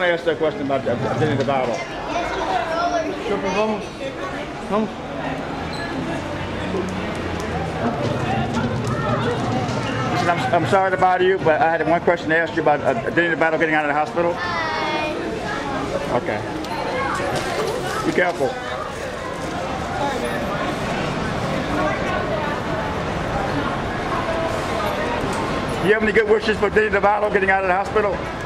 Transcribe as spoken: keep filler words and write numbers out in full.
to ask that question about Demi Lovato. Sheperd, vamos. Vamos. Listen, I'm, I'm sorry to bother you, but I had one question to ask you about uh, Demi Lovato getting out of the hospital. Hi. Okay. Be careful. Do you have any good wishes for Demi Lovato getting out of the hospital?